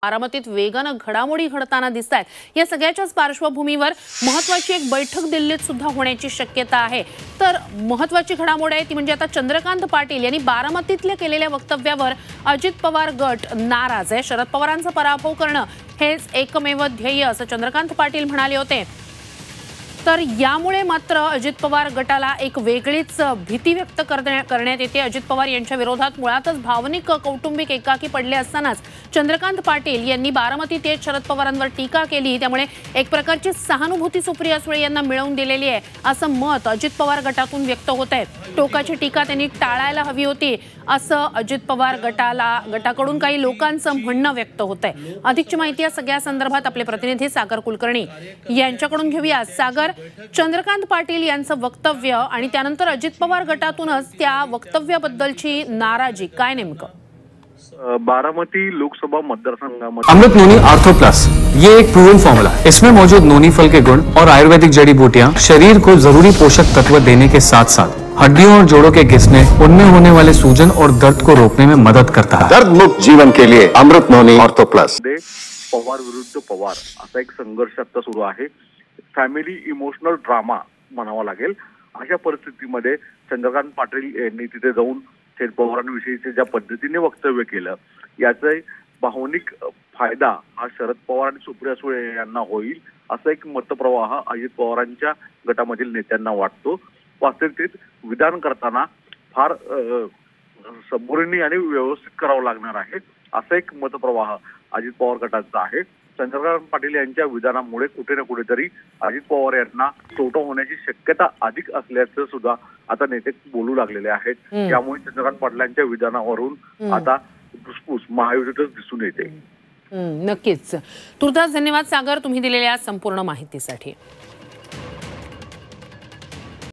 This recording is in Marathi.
बारामतीत वेगानं घडामोडी घडताना दिसतायत। या सगळ्याच्याच पार्श्वभूमीवर महत्त्वाची एक बैठक दिल्लीत सुद्धा होण्याची शक्यता आहे। तर महत्त्वाची घडामोड आहे ती म्हणजे आता चंद्रकांत पाटील यांनी बारामतीतल्या केलेल्या वक्तव्यावर अजित पवार गट नाराज आहे। शरद पवारांचा पराभव करणं हेच एकमेव ध्येय असं चंद्रकांत पाटील म्हणाले होते। तर यामुळे मात्र अजित पवार गटाला एक वेगळीच भीती व्यक्त करण्यात येते। अजित पवार यांच्या विरोधात मुळातच भावनिक कौटुंबिक एकाकी पडले असतानाच चंद्रकांत पाटील यांनी बारामतीत येत शरद पवारांवर टीका केली। त्यामुळे एक प्रकारची सहानुभूती सुप्रिया सुळे यांना मिळवून दिलेली आहे असं मत अजित पवार गटातून व्यक्त होत आहे। टोकाची टीका त्यांनी टाळायला हवी होती असं अजित पवार गटाकडून काही लोकांचं म्हणणं व्यक्त होत आहे। अधिकची माहिती या सगळ्या संदर्भात आपले प्रतिनिधी सागर कुलकर्णी यांच्याकडून घेऊया। सागर, चंद्रकांत पाटील यांचं वक्तव्य आणि त्यानंतर अजित पवार गटातूनच त्या वक्तव्याबद्दलची नाराजी काय नेमकं? बारामती लोकसभा मतदारसंघामध्ये अमृत नोनी आर्थो प्लस ये एक प्रूवन फॉर्मूला है। इसमें मौजूद नोनी फल के गुण और आयुर्वेदिक जड़ी बूटियां शरीर को जरूरी पोषक तत्व देने के साथ साथ हड्डियों और जोड़ों के घिसने, उनमें होने वाले सूजन और दर्द को रोकने में मदद करता है। दर्द मुक्त जीवन के लिए अमृत नोनी आर्थो प्लस। पवार विरुद्ध पवार असा एक संघर्ष आता सुरू आहे। फॅमिली इमोशनल ड्रामा म्हणावा लागेल। अशा परिस्थितीमध्ये चंद्रकांत पाटील यांनी तिथे जाऊन शरद पवारांविषयीचे ज्या पद्धतीने वक्तव्य केलं याचा भावनिक फायदा हा शरद पवार आणि सुप्रिया सुळे यांना होईल असा एक मतप्रवाह अजित पवारांच्या गटामधील नेत्यांना वाटतो। वास्तविकतेत विधान करताना फार सबुरीने आणि व्यवस्थित करावं लागणार आहे असा एक मतप्रवाह अजित पवार गटाचा आहे। चंद्रकांत पाटील यांच्या विधानामुळे कुठे ना कुठेतरी अजित पवार यांना तोटा होण्याची शक्यता अधिक असल्याचं सुद्धा आता नेते बोलू लागलेले आहेत। त्यामुळे चंद्रकांत पाटलांच्या विधानावरून आता धुसफूस महायुतीतच दिसून येते। नक्कीच। तुर्तास धन्यवाद सागर, तुम्ही दिलेल्या संपूर्ण माहितीसाठी।